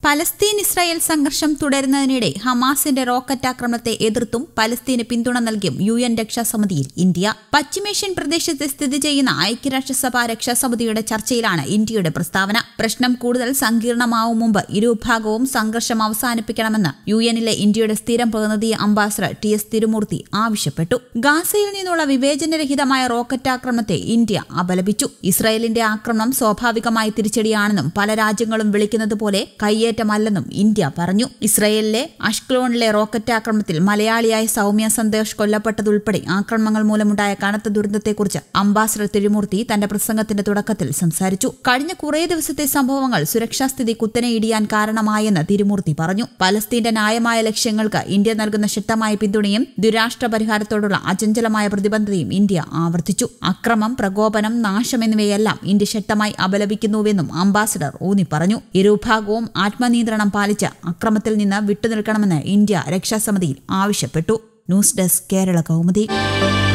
Palestine Israel സംഘർഷം തുടരുന്നതിനിടെ ഹമാസിന്റെ റോക്കറ്റ് ആക്രമണത്തെ എതിർത്തും പലസ്തീന് പിന്തുണ നൽകിയും UN രക്ഷാസമിതിയിൽ ഇന്ത്യ. പശ്ചിമേഷ്യൻ പ്രദേശത്ത് സ്ഥിതി ചെയ്യുന്ന ഐക്യരാഷ്ട്രസഭ രക്ഷാസമിതിയുടെ ചർച്ചയിലാണ് ഇന്ത്യയുടെ പ്രസ്താവന. പ്രശ്നം കൂടുതൽ സങ്കീർണമാവും മുമ്പ് ഇരുവിഭാഗവും സംഘർഷം അവസാനിപ്പിക്കണമെന്ന് UNലെ ഇന്ത്യയുടെ സ്ഥിരം പ്രതിനിധി അംബാസഡർ TS തിരുമൂർത്തി ആവശ്യപ്പെട്ടു. ഗാസയിൽ നിന്നുള്ള വിവേചനരഹിതമായ റോക്കറ്റ് ആക്രമണത്തെ ഇന്ത്യ അപലപിച്ചു. ഇസ്രായേലിന്റെ ആക്രമണം സ്വാഭാവികമായ തിരിച്ചടിയാണെന്നും പല രാജ്യങ്ങളും വിളിക്കുന്നതുപോലെ കയ്യേറ്റമല്ലെന്നും ഇന്ത്യ പറഞ്ഞു. ഇസ്രായേലിലെ അഷ്കലോണിലെ റോക്കറ്റ് ആക്രമണത്തിൽ മലയാളിയായ സൗമ്യ സന്തോഷ് കൊല്ലപ്പെട്ടതുൾപ്പെടെ ആക്രമണങ്ങൾ മൂലമുണ്ടായ കനത്ത ദുരന്തത്തെക്കുറിച്ച് അംബാസഡർ തിരുമൂർത്തി തന്റെ പ്രസംഗത്തിന്റെ തുടക്കത്തിൽ സംസാരിച്ചു. കഴിഞ്ഞ കുറേ ദിവസത്തെ സംഭവങ്ങൾ സുരക്ഷാസ്ഥിതി കുത്തനെ ഇടിയാൻ കാരണമായെന്ന് തിരുമൂർത്തി പറഞ്ഞു. പലസ്തീന്റെ ന്യായമായ ലക്ഷ്യങ്ങൾക്ക് ഇന്ത്യ നൽകുന്ന ശക്തമായ പിന്തുണയും ദുരാഷ്ട്ര പരിഹാരത്തോടുള്ള അചഞ്ചലമായ പ്രതിബദ്ധതയും ഇന്ത്യ ആവർത്തിച്ചു. അക്രമം, പ്രകോപനം, നാശം എന്നിവയെല്ലാം ഇന്ത്യ ശക്തമായി അപലപിക്കുന്നുവെന്നും അംബാസഡർ ഊന്നി പറഞ്ഞു. ഇരുവിഭാഗവും ആത്മനിയന്ത്രണം പാലിച്ച് അക്രമത്തിൽ നിന്ന് വിട്ടുനിൽക്കണമെന്ന് ഇന്ത്യ രക്ഷാസമിതിയിൽ ആവശ്യപ്പെട്ടു. News desk Kerala Kaumudi.